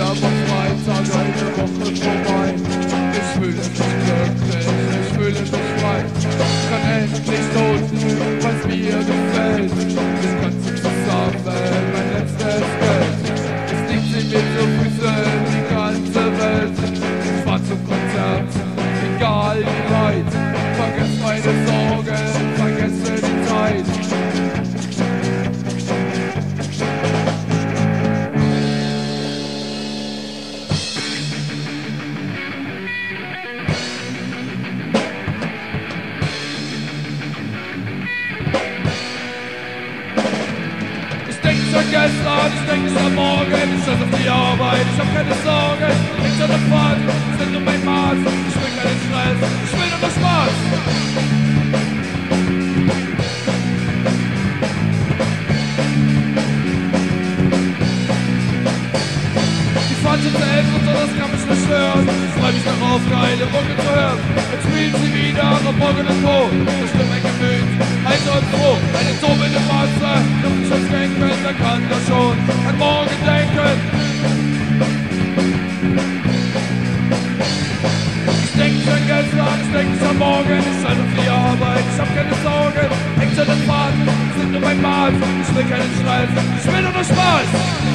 aber Freitag eine Woche vorbei. Ich fühle mich glücklich, ich fühle mich frei. Ich kann endlich so tun, was mir gefällt. Das Ganze zusammen, mein letztes Geld. Es liegt sie mir zu Füßen, die ganze Welt. Ich fahr zum Konzert, egal wie weit. Vergesst meine Sorgen, vergesse die Zeit. Gestern, ich denke nicht an morgen, ich schaue auf die Arbeit, ich hab keine Sorgen, nichts an der Fahrt, ich bin nur mein Maß, ich will keinen Stress, ich will nur Spaß. Die Fahrt sind zu Ende und so, das kann mich nicht hören, ich freu mich darauf, geile Mucke zu hören. Jetzt spielen sie wieder am Morgen und Po, das stimmt mein Gemüt, heiter und froh, eine tobende Masse, Luftschutz denken, da kann er schon an morgen denken. Ich denk nicht an gestern, ich denk nicht an morgen, ich schalte auf die Arbeit, ich hab keine Sorgen, hängt an den Fahrt, sind nur mein Maß, ich will keinen Stress, ich will nur Spaß.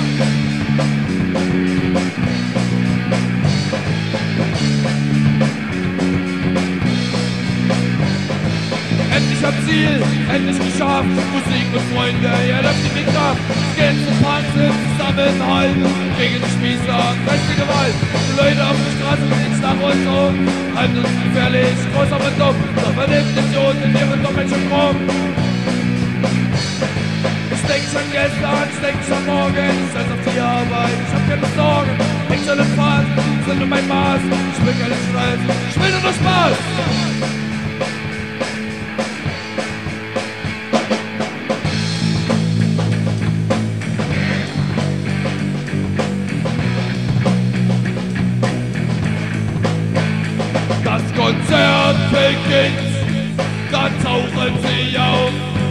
Endlich am Ziel, endlich geschafft, Musik und Freunde, ihr läuft in die Kraft. Gehen zum Panzer, zusammenhalten, gegen die Spießer, rechte Gewalt. Die Leute auf der Straße sehen nach uns um, halten uns gefährlich, groß aber dumm, doch verlebt Idioten in ihren Doppelchen rum. Ich denk schon gestern, ich denk schon morgen, ich scheiß auf die Arbeit, ich hab keine Sorgen, nichts an der Fahrt, sind nur mein Maß, ich will keinen Stress, ich will nur Spaß. Das Konzert beginnt, da tauchen sie auf.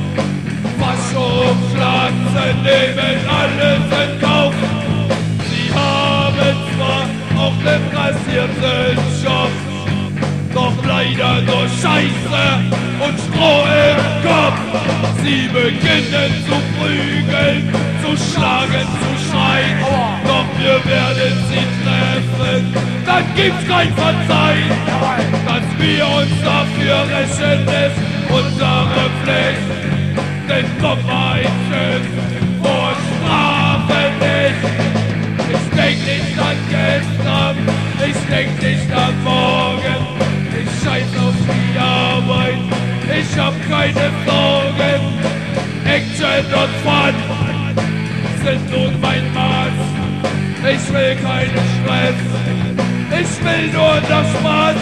Faschopflanzen nehmen alles in Kauf. Sie haben zwar auch den rasierten Schopf, doch leider nur Scheiße und Stroh im Kopf. Sie beginnen zu prügeln, zu schlagen, zu schreien, doch wir werden sie treffen, dann gibt's kein Verzeihen. Dass wir uns dafür rächen, ist unsere Pflicht, denn Verbrechen vor Strafe nicht. Ich denk nicht an gestern, ich denk nicht an morgen, ich scheiß auf die Arbeit, ich hab keine Sorgen. Action und Fun sind nun mein Maß, ich will keinen Stress, ich will nur das Spaß.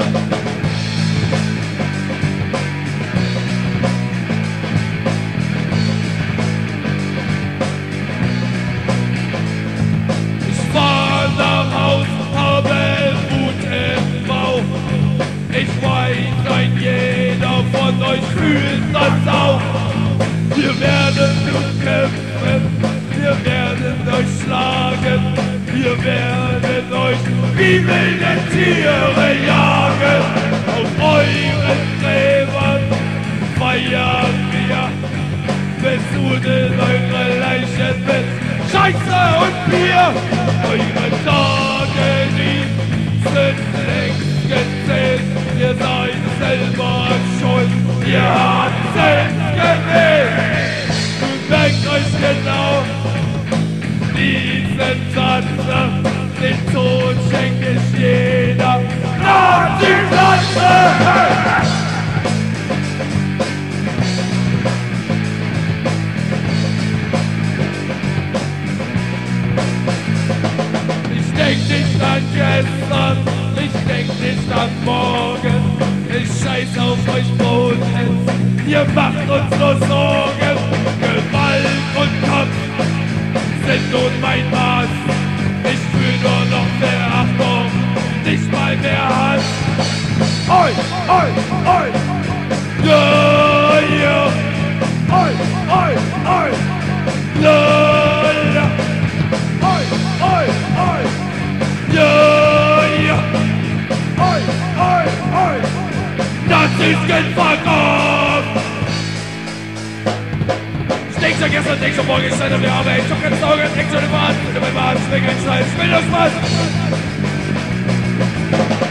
Ich fahr nach Haus, habe Wut im Bauch. Ich weiß, ein jeder von euch fühlt das auch. Wir werden nun kämpfen, wir werden euch schlagen, wir werden euch wie wilde Tiere jagen. Auf euren Gräbern feiern wir, besudeln eure Leichen mit Scheiße und Bier. Eure Tage, die sind längst gezählt, ihr seid selber schuld, ihr habt es gewählt. Merkt euch genau diesen Satz, den Tod schenkt es jeder nach die Platze. Ich denk nicht an gestern, ich denk nicht an morgen, ich scheiß auf euch Bodenhens, ihr macht uns nur Sorgen. Gewalt und Kampf sind nun mein Maß, ich fühl nur noch Verachtung, nicht mal mehr Hass. Oi, oi, oi, ja, ja, oi, oi, oi, la, la, oi, oi, oi. morgen steht auf der Arbeit, doch ganz Augen, echt schon im Arzt, und mein Arzt, wegen ein Scheiß, will das was?